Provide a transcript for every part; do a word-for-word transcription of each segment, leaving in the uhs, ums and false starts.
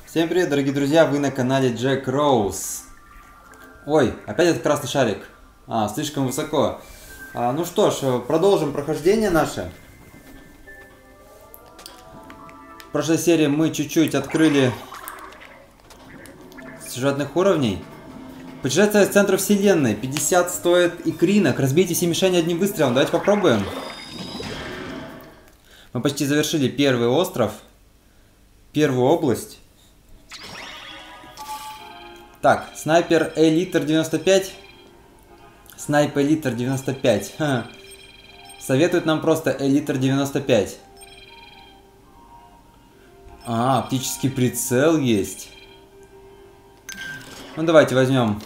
Всем привет, дорогие друзья, вы на канале Джек Роуз. Ой, опять этот красный шарик. А, слишком высоко. А, ну что ж, продолжим прохождение наше. В прошлой серии мы чуть-чуть открыли сюжетных уровней. Путешествие в центр вселенной. пятьдесят стоит икринок. Разбейте все мишени одним выстрелом. Давайте попробуем. Мы почти завершили первый остров. Первую область. Так, снайпер Элитер девяносто пять. Снайпер Элитер девяносто пять. Ха. Советует нам просто Элитер девяносто пять. А, оптический прицел есть. Ну давайте возьмем.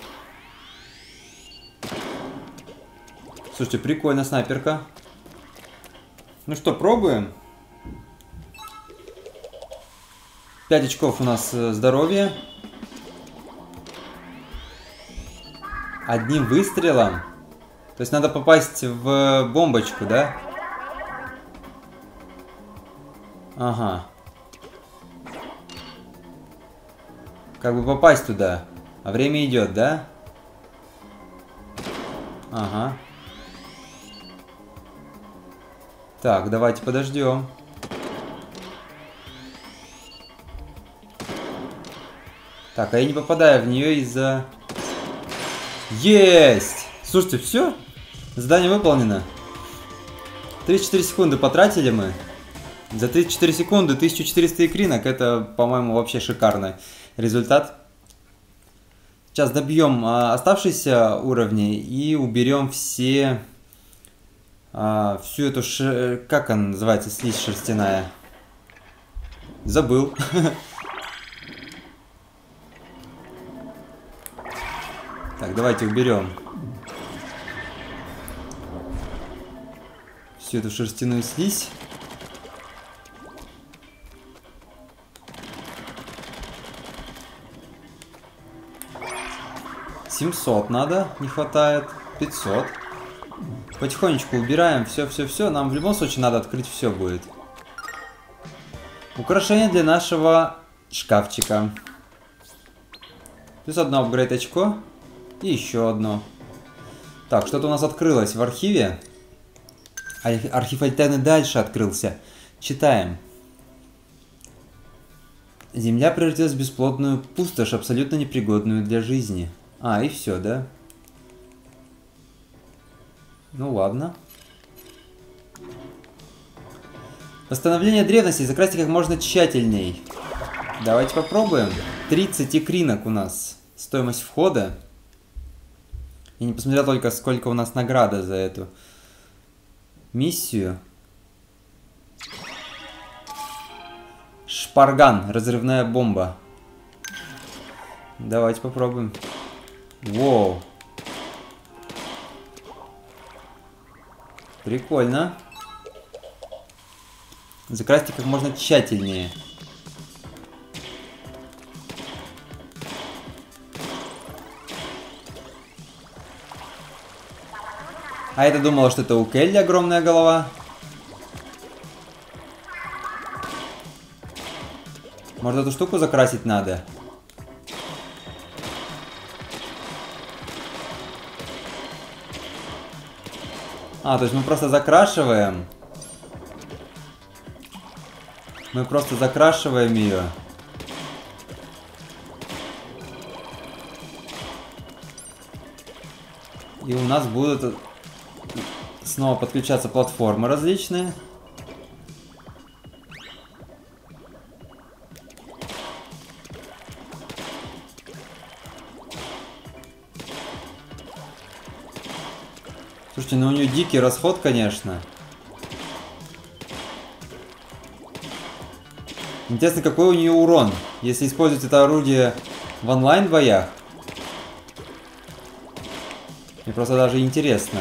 Слушайте, прикольно, снайперка. Ну что, пробуем. пять очков у нас здоровья. Одним выстрелом. То есть надо попасть в бомбочку, да? Ага. Как бы попасть туда. А время идет, да? Ага. Так, давайте подождем. Так, а я не попадаю в нее из-за... Есть! Слушайте, все? Задание выполнено. тридцать четыре секунды потратили мы. За тридцать четыре секунды тысяча четыреста икринок. Это, по-моему, вообще шикарный результат. Сейчас добьем а, оставшиеся уровни и уберем все... А, всю эту... Ш... Как она называется? Слизь шерстяная. Забыл. Так, давайте уберем всю эту шерстяную слизь. семьсот надо, не хватает. пятьсот. Потихонечку убираем все-все-все. Нам в любом случае надо открыть все будет. Украшение для нашего шкафчика. Плюс одно апгрейд очко. И еще одно. Так, что-то у нас открылось в архиве. Архив Альтены дальше открылся. Читаем. Земля превратилась в бесплодную пустошь, абсолютно непригодную для жизни. А, и все, да? Ну ладно. Восстановление древности. Закрасьте как можно тщательней. Давайте попробуем. тридцать икринок у нас. Стоимость входа. Я не посмотрел только, сколько у нас награда за эту миссию. Шпарган. Разрывная бомба. Давайте попробуем. Воу. Прикольно. Закрасьте как можно тщательнее. А это думала, что это у Келли огромная голова. Может, эту штуку закрасить надо? А, то есть мы просто закрашиваем. Мы просто закрашиваем ее. И у нас будут... снова подключаться платформы различные. Слушайте, ну у нее дикий расход, конечно. Интересно, какой у нее урон, если использовать это орудие в онлайн боях. Мне просто даже интересно.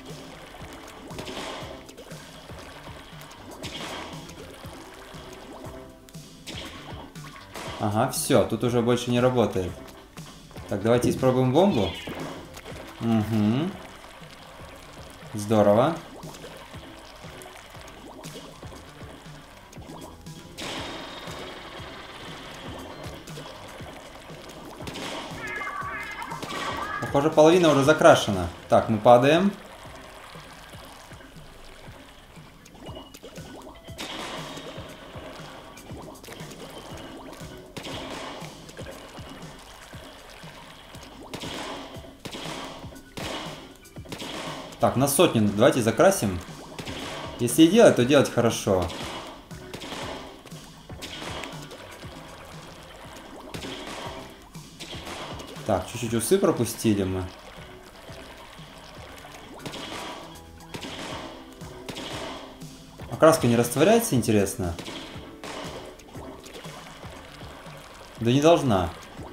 Ага, все, тут уже больше не работает. Так, давайте испробуем бомбу. Угу. Здорово. Похоже, половина уже закрашена. Так, мы падаем. Так, на сотню давайте закрасим. Если и делать, то делать хорошо. Так, чуть-чуть усы пропустили мы. Окраска не растворяется, интересно? Да не должна.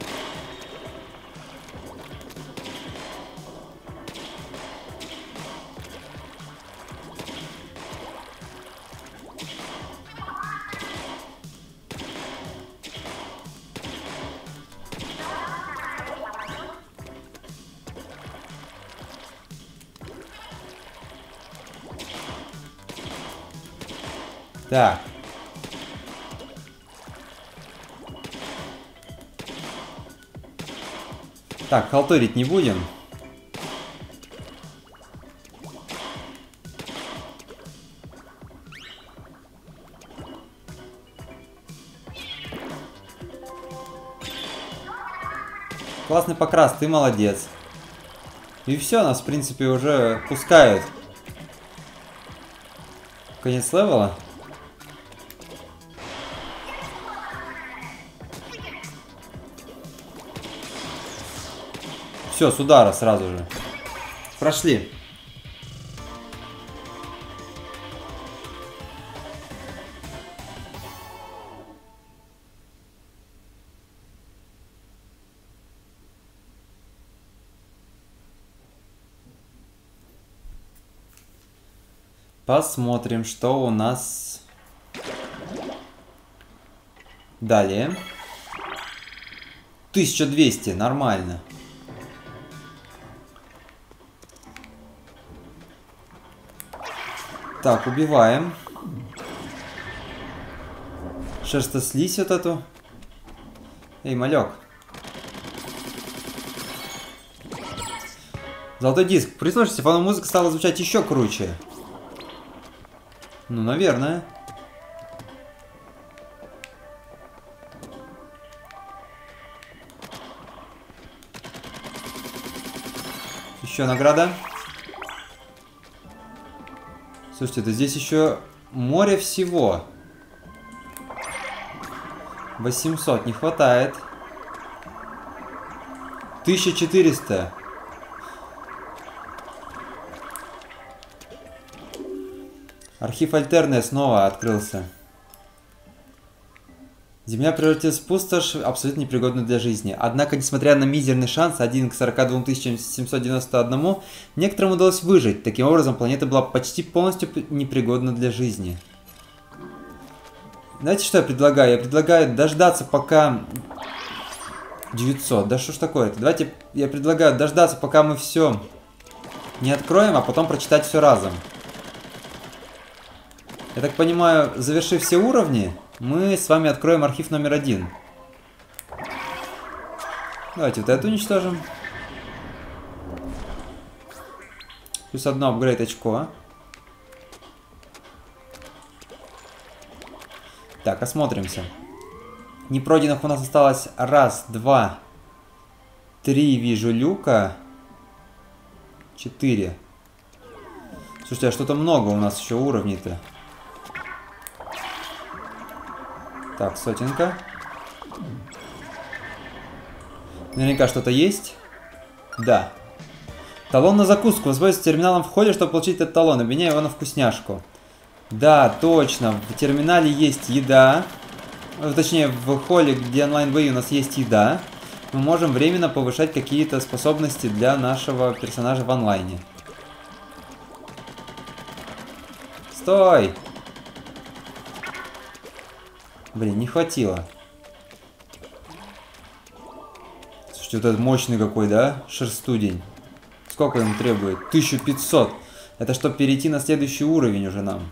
Так. Так, халтурить не будем. Классный покрас, ты молодец. И все, нас в принципе уже пускают. Конец левела. Все, с удара сразу же. Прошли. Посмотрим, что у нас далее. тысяча двести, нормально. Так, убиваем. Шерстослизь вот эту. Эй, малек. Золотой диск. Прислушайтесь, фономузыка стала звучать еще круче. Ну, наверное. Еще награда. Слушайте, да здесь еще море всего. восемьсот не хватает. тысяча четыреста. Архив Альтерная снова открылся. Земля превратилась в пустошь, абсолютно непригодную для жизни. Однако, несмотря на мизерный шанс один к сорока двум тысячам семьсот девяноста одному, некоторым удалось выжить. Таким образом, планета была почти полностью непригодна для жизни. Знаете, что я предлагаю? Я предлагаю дождаться, пока... девятьсот, да что ж такое-то? Давайте, я предлагаю дождаться, пока мы все не откроем, а потом прочитать все разом. Я так понимаю, завершив все уровни, мы с вами откроем архив номер один. Давайте вот эту уничтожим. Плюс одно апгрейд очко. Так, осмотримся. Непройденных у нас осталось раз, два, три, вижу люка. Четыре. Слушайте, а что-то много у нас еще уровней-то. Так, сотенка. Наверняка что-то есть. Да. Талон на закуску. Воспользуйтесь терминалом в холле, чтобы получить этот талон. Обменяй его на вкусняшку. Да, точно. В терминале есть еда. Точнее, в холле, где онлайн-бои у нас есть еда. Мы можем временно повышать какие-то способности для нашего персонажа в онлайне. Стой! Блин, не хватило. Слушайте, вот этот мощный какой, да? Шерстудень. Сколько ему требует? тысяча пятьсот. Это чтобы перейти на следующий уровень уже нам.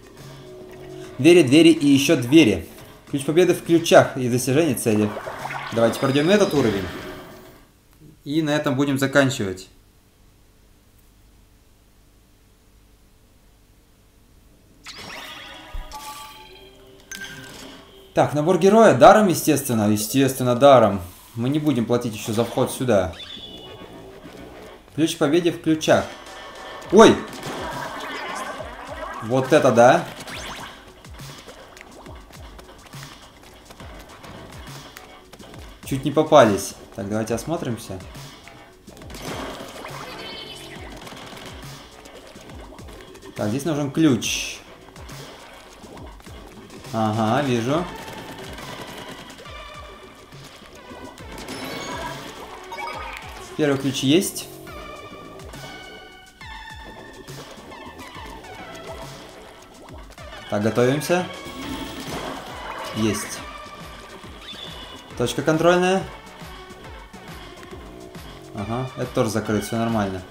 Двери, двери и еще двери. Ключ победы в ключах и достижения цели. Давайте пройдем этот уровень. И на этом будем заканчивать. Так, набор героя. Даром, естественно. Естественно, даром. Мы не будем платить еще за вход сюда. Ключ к победе в ключах. Ой! Вот это да! Чуть не попались. Так, давайте осмотримся. Так, здесь нужен ключ. Ага, вижу. Первый ключ есть. Так, готовимся. Есть. Точка контрольная. Ага, это тоже закрыт, все нормально.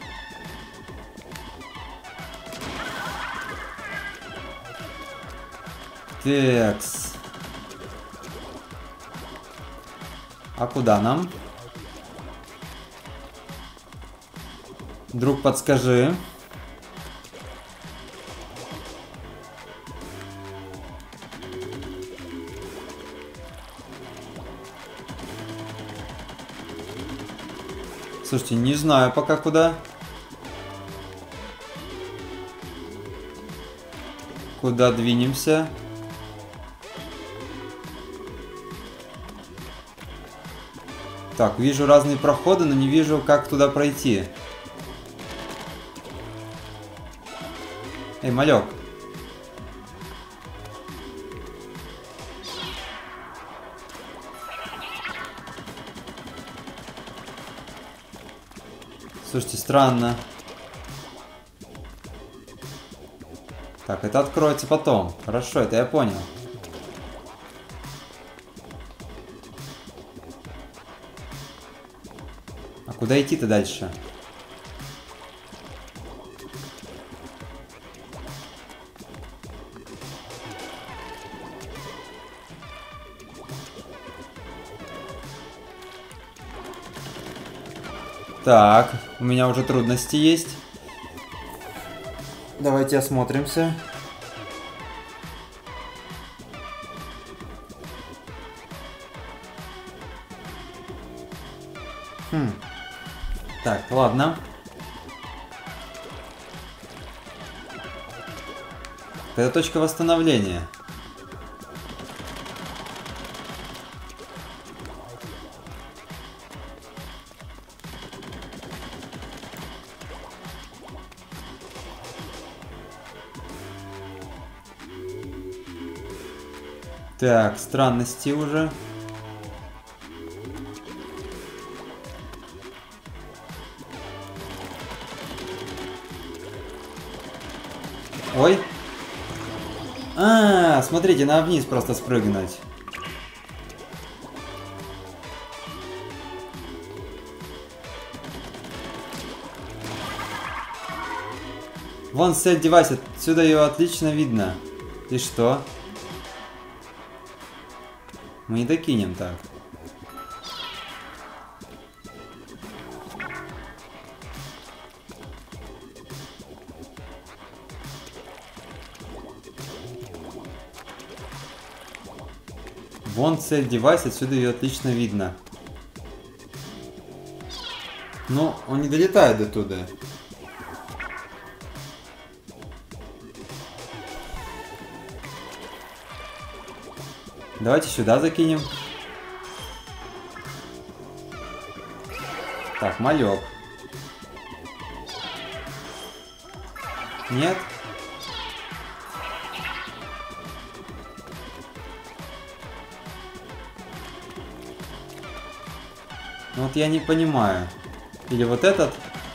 Текс. А куда нам? Друг, подскажи. Слушайте, не знаю пока куда. Куда двинемся? Так, вижу разные проходы, но не вижу, как туда пройти. Эй, малек. Слушайте, странно. Так, это откроется потом. Хорошо, это я понял. А куда идти-то дальше? Так, у меня уже трудности есть. Давайте осмотримся. Хм. Так, ладно. Это точка восстановления. Так, странности уже. Ой. А, смотрите, надо вниз просто спрыгнуть. Вон цель девайса, отсюда ее отлично видно. И что? Мы не докинем так. Вон цель девайса, отсюда ее отлично видно. Но он не долетает до туда. Давайте сюда закинем. Так, малек. Нет? Ну вот я не понимаю. Или вот этот?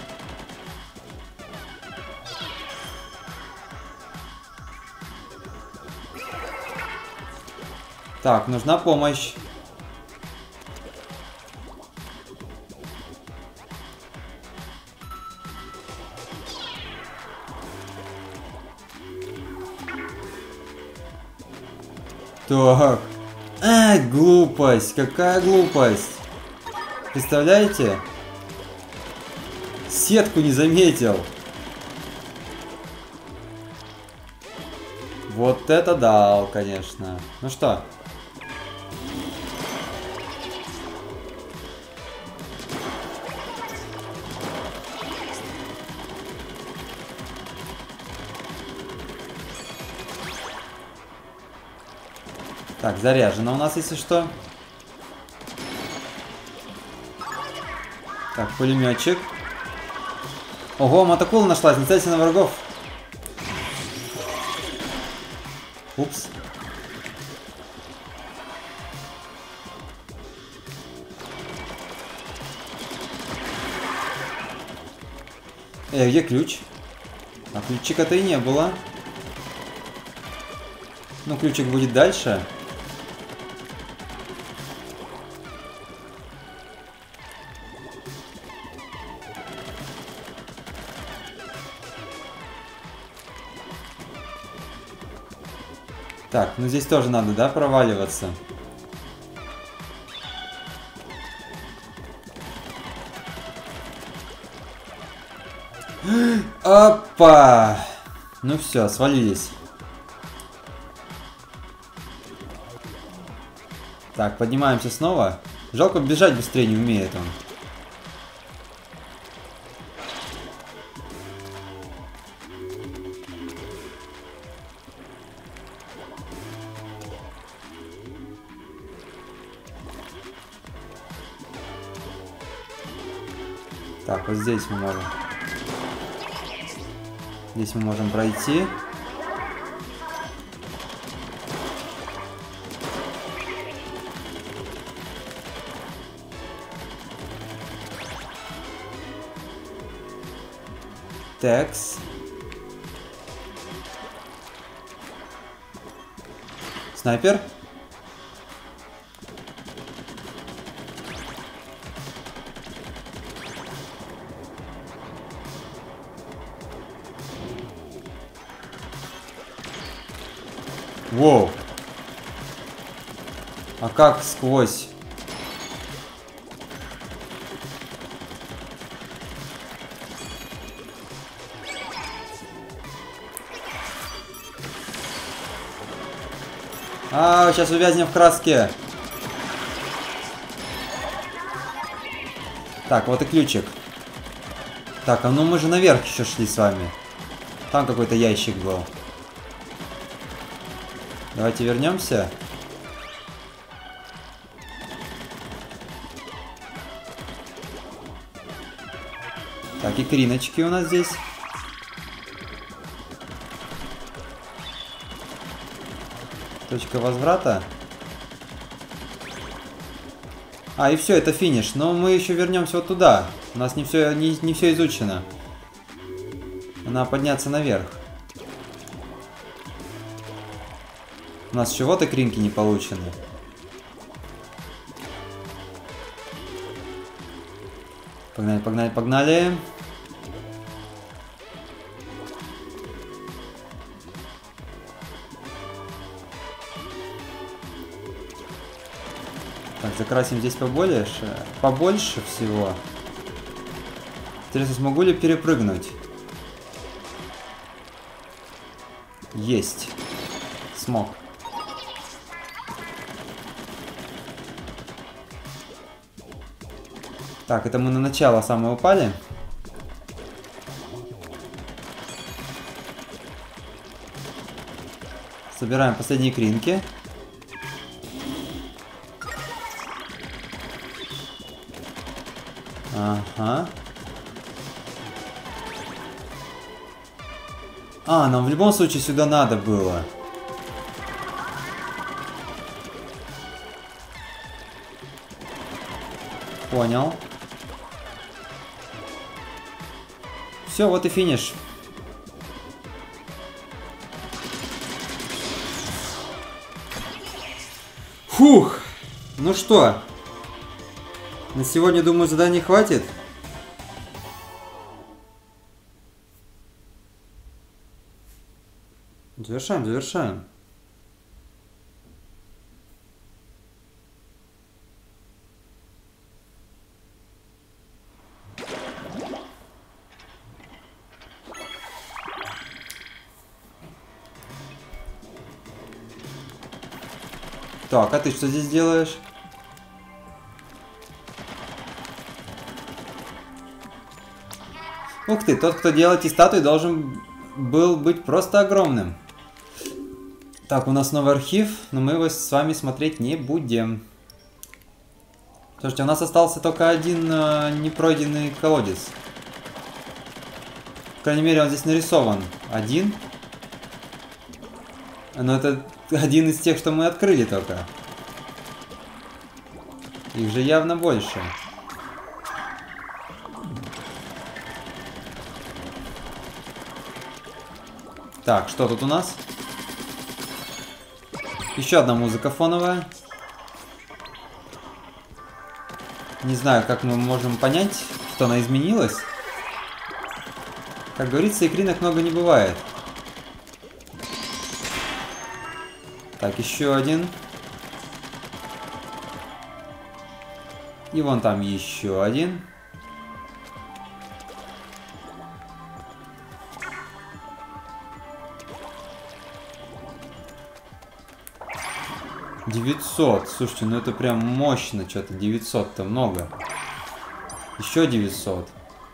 Так, нужна помощь. Так. Ай, глупость! Какая глупость! Представляете? Сетку не заметил. Вот это дал, конечно. Ну что? Так, заряжено у нас, если что. Так, пулеметчик. Ого, мотокула нашлась, не целься на врагов. Упс. Э, где ключ? А ключика-то и не было. Ну, ключик будет дальше. Так, ну здесь тоже надо, да, проваливаться? Опа! Ну все, свалились. Так, поднимаемся снова. Жалко, бежать быстрее не умеет он. Так, вот здесь мы можем. Здесь мы можем пройти. Текс. Снайпер. Воу. А как сквозь? А, сейчас увязнем в краске. Так, вот и ключик. Так, а ну мы же наверх еще шли с вами. Там какой-то ящик был. Давайте вернемся. Так, икриночки у нас здесь. Точка возврата. А, и все, это финиш. Но мы еще вернемся вот туда. У нас не все, не, не все изучено. Надо подняться наверх. У нас чего-то кринки не получены. Погнали, погнали, погнали. Так, закрасим здесь побольше. Побольше всего. Интересно, смогу ли перепрыгнуть? Есть. Смог. Так, это мы на начало самое упали. Собираем последние кринки. Ага. А, нам в любом случае сюда надо было. Понял. Все, вот и финиш. Фух. Ну что, на сегодня, думаю, заданий хватит. Завершаем, завершаем. Так, а ты что здесь делаешь? Ух ты, тот, кто делает эти статуи, должен был быть просто огромным. Так, у нас новый архив, но мы его с вами смотреть не будем. Слушайте, у нас остался только один э, непройденный колодец. По крайней мере, он здесь нарисован. Один. Но это один из тех, что мы открыли только. Их же явно больше. Так, что тут у нас? Еще одна музыка фоновая. Не знаю, как мы можем понять, что она изменилась. Как говорится, икринок много не бывает. Так, еще один. И вон там еще один. девятьсот. Слушайте, ну это прям мощно что-то. девятьсот-то много. Еще девятьсот.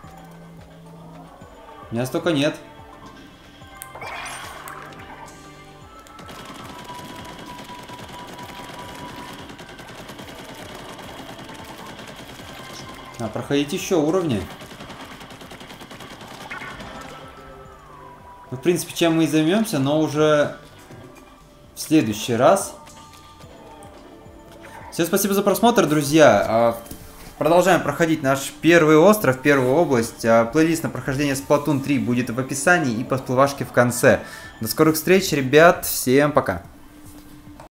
У меня столько нет. А, проходить еще уровни. Ну, в принципе, чем мы и займемся, но уже в следующий раз. Всем спасибо за просмотр, друзья. Продолжаем проходить наш первый остров, первую область. Плейлист на прохождение Splatoon три будет в описании и по всплывашке в конце. До скорых встреч, ребят. Всем пока.